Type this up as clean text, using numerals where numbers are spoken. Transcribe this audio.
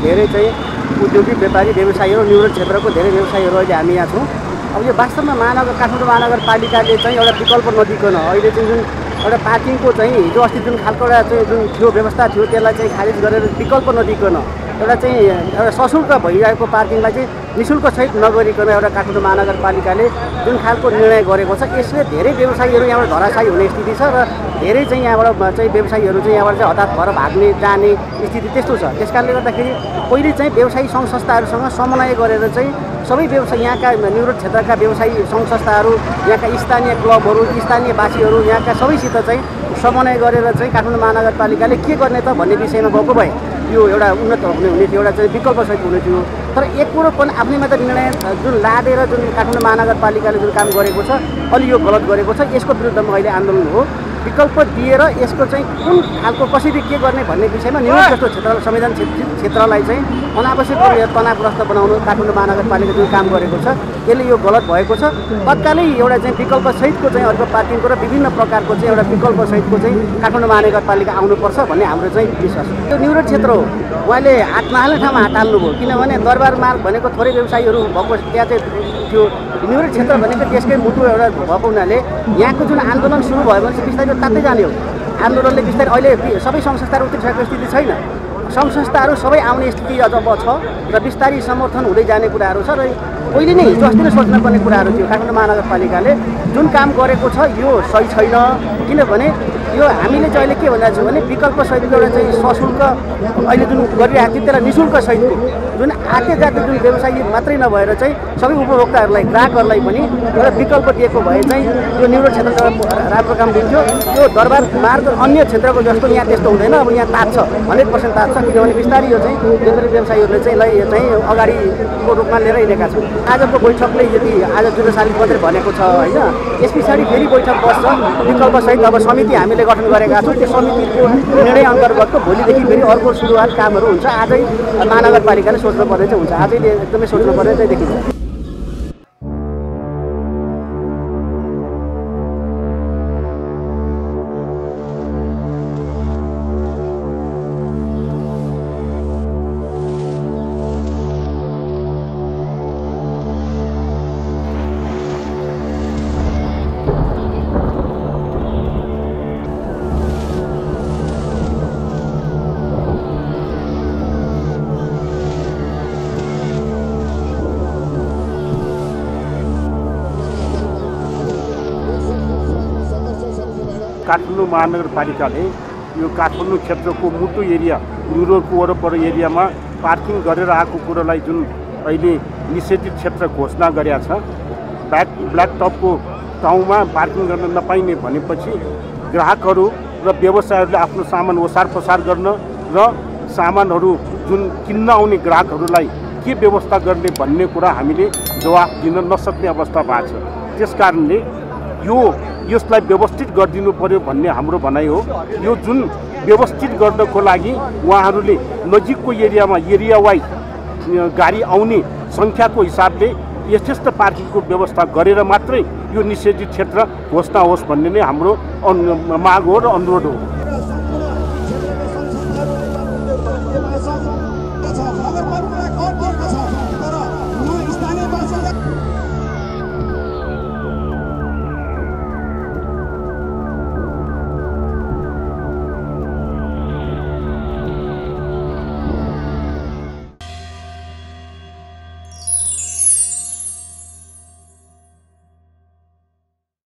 धेरै चाहिँ उद्योगिक व्यापारी व्यवसायीहरू न्युरोड क्षेत्रको धेरै व्यवसायीहरू अहिले हामी यहाँ छौँ। अब यो वास्तवमा काठमाडौँ महानगरपालिकाले चाहिँ एउटा विकल्प नदिकन अहिले चाहिँ जुन एउटा पार्किङको चाहिँ हिजो अस्ति जुन खालको एउटा चाहिँ जुन थियो व्यवस्था थियो त्यसलाई चाहिँ खारिज गरेर विकल्प नदिकन एउटा चाहिँ एउटा सशुल्क भइरहेको पार्किङलाई चाहिँ निःशुल्क सहित नगरिकन एउटा काठमाडौँ महानगरपालिकाले जुन खालको निर्णय गरेको छ यसले धेरै व्यवसायीहरू यहाँबाट धराशायी हुने स्थिति छ र धेरै चाहिँ यहाँबाट चाहिँ व्यवसायीहरू चाहिँ यहाँबाट चाहिँ हतार भएर भाग्ने जाने स्थिति त्यस्तो छ। त्यस कारणले गर्दाखेरि पहिले चाहिँ व्यवसायी सङ्घ संस्थाहरूसँग समन्वय गरेर चाहिँ सबै व्यवसाय यहाँका न्युरोड क्षेत्रका व्यवसायी सङ्घ संस्थाहरू यहाँका स्थानीय क्लबहरू स्थानीयवासीहरू यहाँका सबैसित चाहिँ समन्वय गरेर चाहिँ काठमाडौँ महानगरपालिकाले के गर्ने त भन्ने विषयमा गएको भए यो एउटा उन्नत हुने थियो, एउटा चाहिँ विकल्पसहित हुने थियो। तर एक कुरो पनि आफ्नैमा त निर्णय जुन लादेर जुन काठमाडौँ महानगरपालिकाले जुन काम गरेको छ अलि यो गलत गरेको छ। यसको विरुद्धमा अहिले आन्दोलन हो। विकल्प दिएर यसको चाहिँ कुन खालको कसरी के गर्ने भन्ने विषयमा न्युरोड जस्तो क्षेत्र संवेदनशील क्षेत्रलाई चाहिँ अनावश्यक रूपमा तनावग्रस्त बनाउनु काठमाडौँ महानगरपालिका जुन काम गरेको छ यसले यो गलत भएको छ। तत्कालै एउटा चाहिँ विकल्पसहितको चाहिँ अर्को पार्किङको र विभिन्न प्रकारको चाहिँ एउटा विकल्पसहितको चाहिँ काठमाडौँ महानगरपालिका आउनुपर्छ भन्ने हाम्रो चाहिँ विश्वास हो। यो न्युरोड क्षेत्र हो, उहाँले हात नहाल्ने ठाउँमा हात हाल्नुभयो। किनभने दरबार मार्ग भनेको थोरै व्यवसायीहरू भएको त्यहाँ चाहिँ थियो। न्युरोड क्षेत्र भनेको त्यसकै मुटु एउटा भएको हुनाले यहाँको जुन आन्दोलन सुरु भयो भने बिस्तारै तात्दै जाने हो। आन्दोलनले बिस्तारै अहिले सबै सङ्घ संस्थाहरू उत्रिसकेको स्थिति छैन। सङ्घ संस्थाहरू सबै आउने स्थिति अझ छ र बिस्तारै समर्थन हुँदै जाने कुराहरू छ र पहिले नै हिजो अस्ति नै सोच्नुपर्ने कुराहरू थियो। काठमाडौँ महानगरपालिकाले जुन काम गरेको छ यो सही छैन। किनभने यो हामीले चाहिँ अहिले के भन्दा छौँ भने विकल्प सहितको एउटा चाहिँ सशुल्क अहिले जुन गरिरहेको थियो त्यसलाई निःशुल्क सहितको जुन आते जाते जुन व्यवसायी मात्रै नभएर चाहिँ सबै उपभोक्ताहरूलाई ग्राहकहरूलाई पनि एउटा विकल्प दिएको भए चाहिँ यो न्युरोड क्षेत्रमा राम्रो काम दिन्थ्यो। यो दरबार मार्ग अन्य क्षेत्रको जस्तो यहाँ त्यस्तो हुँदैन। अब यहाँ तात्छ 100% तात्छ। किनभने बिस्तारै यो चाहिँ व्यवसायीहरूले चाहिँ यसलाई चाहिँ अगाडिको रूपमा लिएर हिँडेका छन्। आजको बैठकले यदि आज जुन सालिक मात्रै भनेको छ होइन, यस पछाडि फेरि बैठक बस्छ विकल्पसहित। अब समिति हामीले गठन गरेका छौँ। त्यो समितिको निर्णय अन्तर्गतको भोलिदेखि फेरि अर्को सुरुवात कामहरू हुन्छ। आजै महानगरपालिकाले सोच्नुपर्ने चाहिँ हुन्छ। आजै एकदमै सोच्नुपर्ने चाहिँ देखिन्छ। काठमाडौँ महानगरपालिकाले यो काठमाडौँ क्षेत्रको मुटु एरिया न्युरोडको वरपर एरियामा पार्किङ गरेर आएको कुरोलाई जुन अहिले निषेधित क्षेत्र घोषणा गरेका छ, ब्ल्याक टपको ठाउँमा पार्किङ गर्न नपाइने भनेपछि ग्राहकहरू र व्यवसायहरूले आफ्नो सामान ओसार पसार गर्न र सामानहरू जुन किन्न आउने ग्राहकहरूलाई के व्यवस्था गर्ने भन्ने कुरा हामीले जवाफ दिन नसक्ने अवस्था भएको छ। त्यसकारणले यसलाई व्यवस्थित गरिदिनु पर्यो भन्ने हाम्रो भनाइ हो। यो जुन व्यवस्थित गर्नको लागि उहाँहरूले नजिकको एरियामा एरिया वाइज गाडी आउने सङ्ख्याको हिसाबले यथेष्ट पार्किङको व्यवस्था गरेर मात्रै यो निषेधित क्षेत्र घोषणा होस् भन्ने नै हाम्रो माग हो र अनुरोध हो।